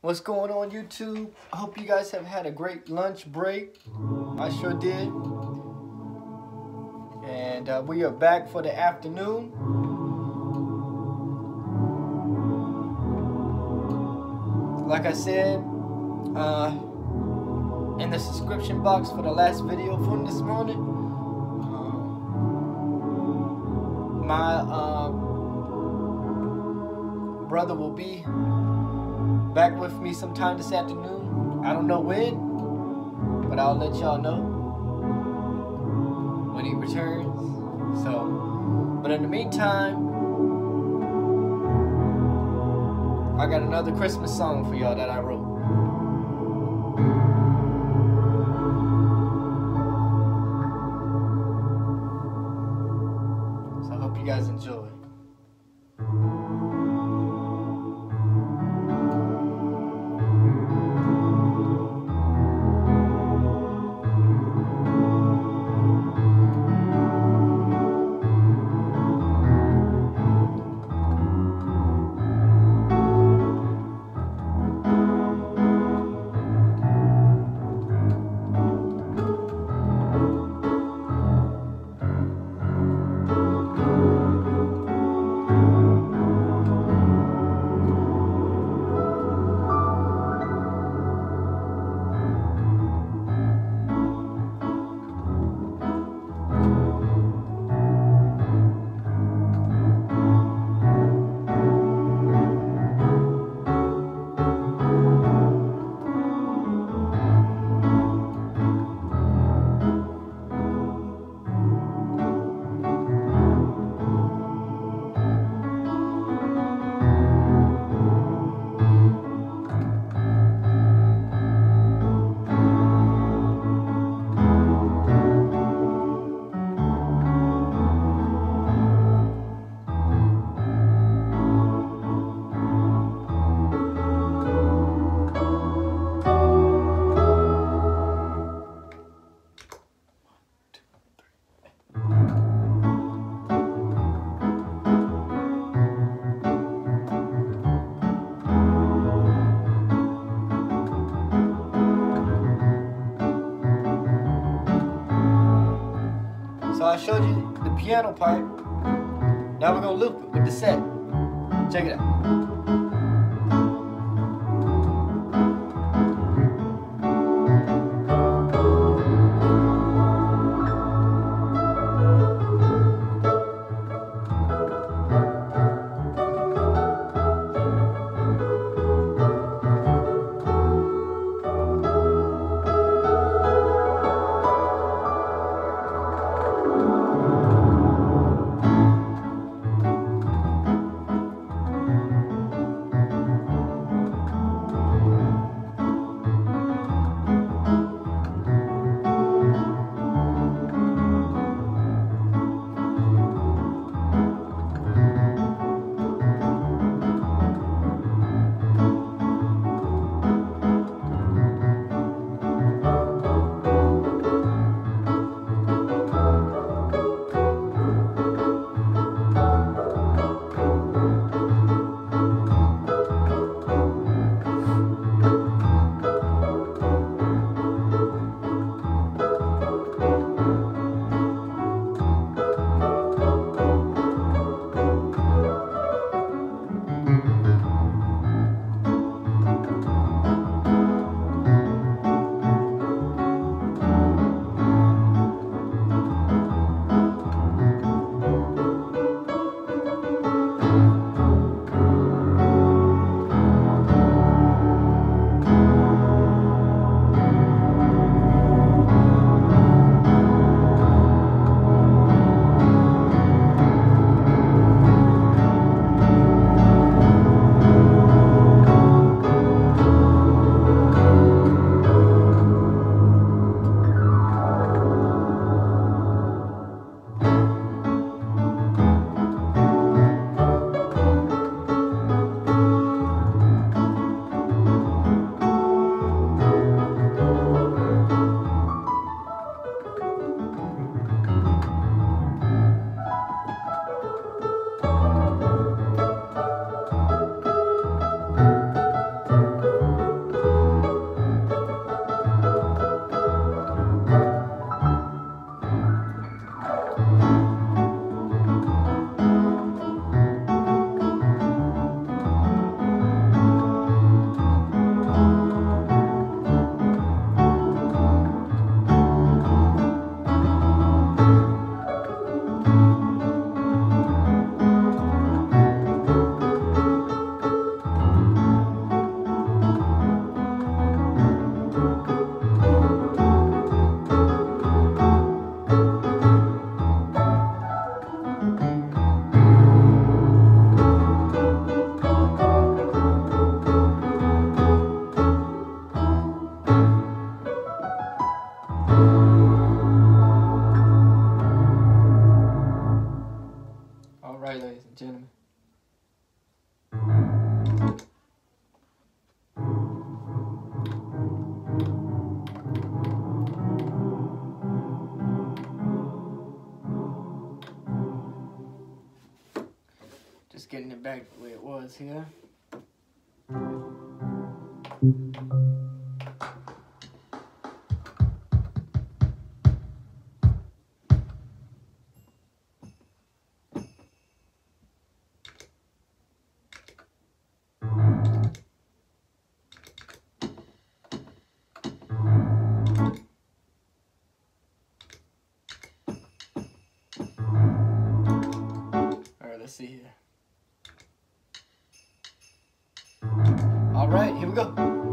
What's going on, YouTube? I hope you guys have had a great lunch break. I sure did. And we are back for the afternoon. Like I said, in the subscription box for the last video from this morning, my brother will be back with me sometime this afternoon. I don't know when, but I'll let y'all know when he returns. But in the meantime, I got another Christmas song for y'all that I wrote. So I hope you guys enjoy. So I showed you the piano part. Now we're gonna loop it with the set. Check it out. getting it back the way it was here. Let's see here. All right, here we go.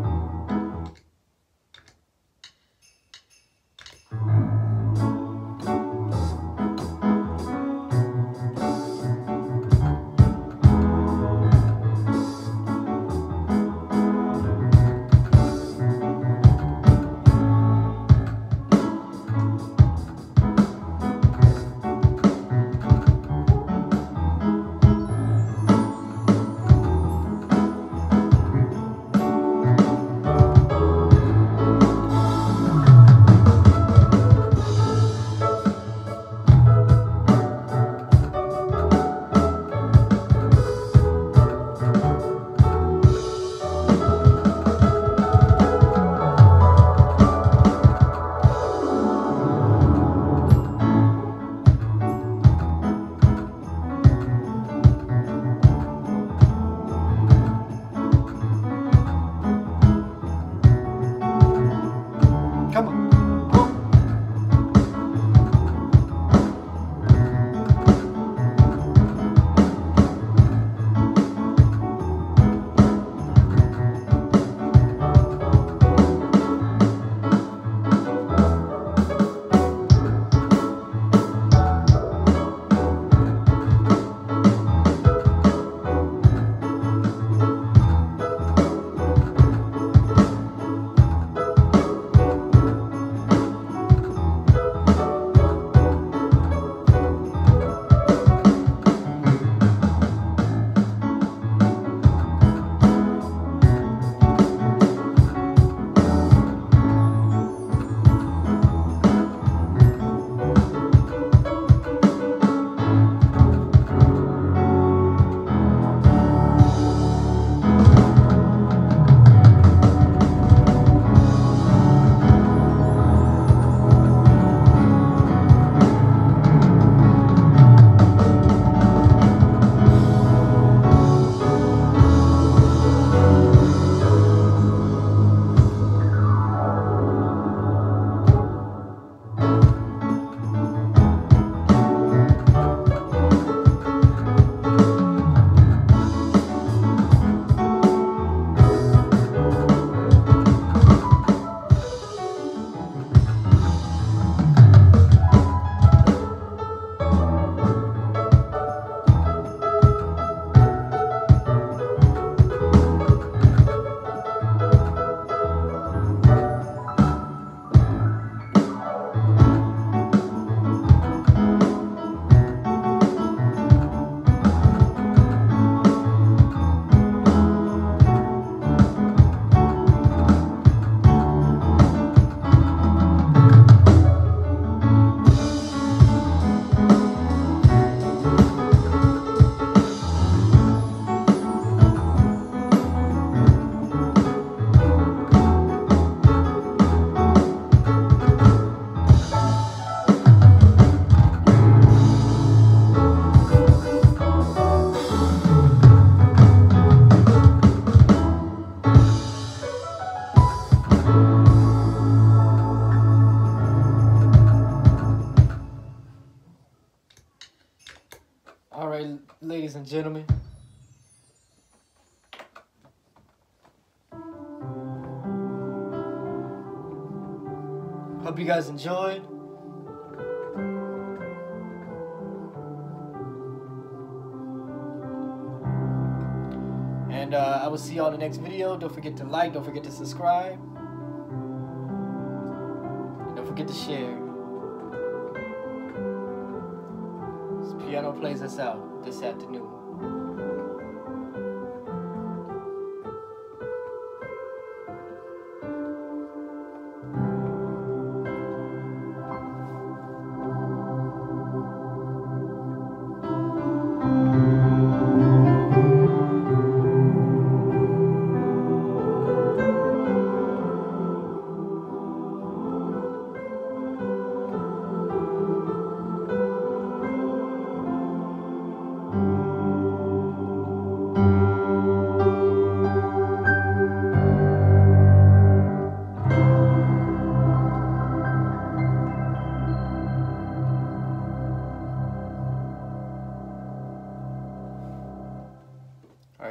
All right, ladies and gentlemen. Hope you guys enjoyed. And I will see y'all in the next video. Don't forget to like, don't forget to subscribe. And don't forget to share. This piano plays us out this afternoon.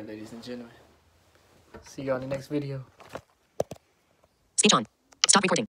Alright, ladies and gentlemen. See you on the next video. Speech on. Stop recording.